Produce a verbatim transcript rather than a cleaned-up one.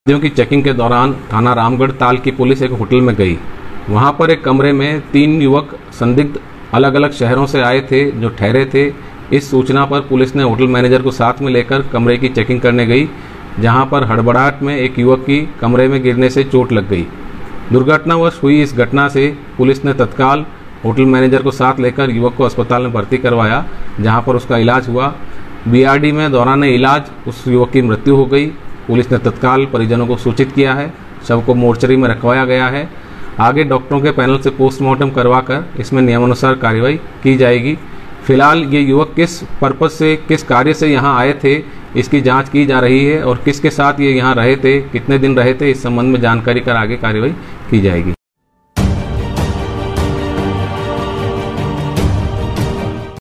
अपराधियों की चेकिंग के दौरान थाना रामगढ़ ताल की पुलिस एक होटल में गई। वहां पर एक कमरे में तीन युवक संदिग्ध अलग अलग शहरों से आए थे जो ठहरे थे। इस सूचना पर पुलिस ने होटल मैनेजर को साथ में लेकर कमरे की चेकिंग करने गई, जहां पर हड़बड़ाहट में एक युवक की कमरे में गिरने से चोट लग गई। दुर्घटनावश हुई इस घटना से पुलिस ने तत्काल होटल मैनेजर को साथ लेकर युवक को अस्पताल में भर्ती करवाया, जहां पर उसका इलाज हुआ। बीआरडी में दौरान इलाज उस युवक की मृत्यु हो गई। पुलिस ने तत्काल परिजनों को सूचित किया है। शव को मोर्चरी में रखवाया गया है। आगे डॉक्टरों के पैनल से पोस्टमार्टम करवाकर इसमें नियमानुसार कार्रवाई की जाएगी। फिलहाल ये युवक किस पर्पज से, किस कार्य से यहाँ आए थे, इसकी जांच की जा रही है और किसके साथ ये यहाँ रहे थे, कितने दिन रहे थे, इस संबंध में जानकारी कर आगे कार्रवाई की जाएगी।